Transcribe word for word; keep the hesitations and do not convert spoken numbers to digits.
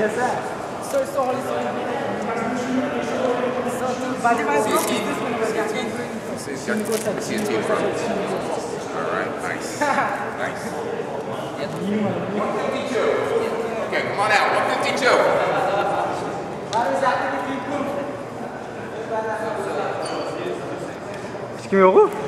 Yes, sir. So sorry, sorry. But if I broke this one, I can do it. So he's got C N T from. Alright, nice. Nice. one fifty-two. Okay, come on out. one fifty-two. Est-ce qu'il me roule?